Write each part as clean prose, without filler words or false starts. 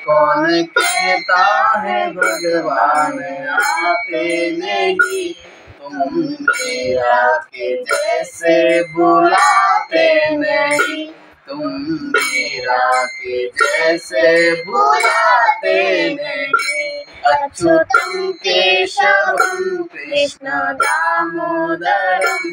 कौन कहता है भगवान आते नहीं, तुम मीरा के जैसे बुलाते नहीं, तुम मीरा के जैसे बुलाते नहीं। अच्युतम केशवम कृष्ण दामोदरम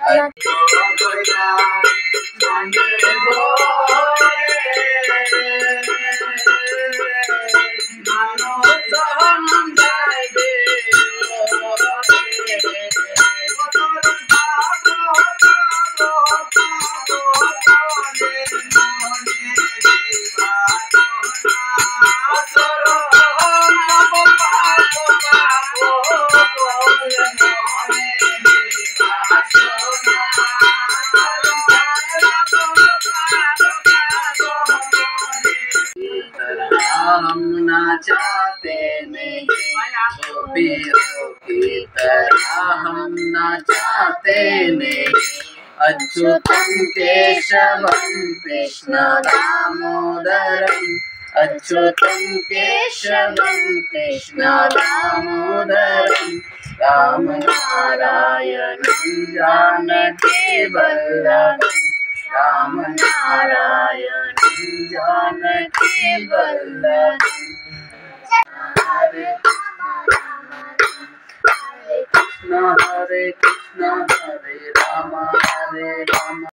हम नाचाते नहीं, गोपियों की तरह हम नाचाते नहीं। अच्युतम केशवम कृष्ण दामोदरम, अच्युतम केशवम कृष्ण दामोदरम, राम नारायणं जानकी वल्लभं, राम नारायणं जानकी वल्लभं। हरे कृष्ण हरे कृष्ण हरे राम हरे राम।